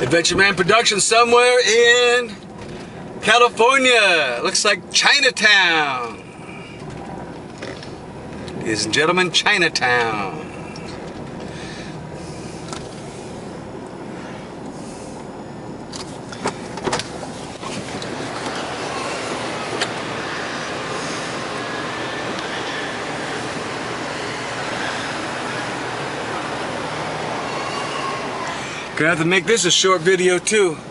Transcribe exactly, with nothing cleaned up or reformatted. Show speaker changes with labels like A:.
A: Adventure Man Productions somewhere in California. Looks like Chinatown. Ladies and gentlemen, Chinatown. Gonna have to make this a short video too.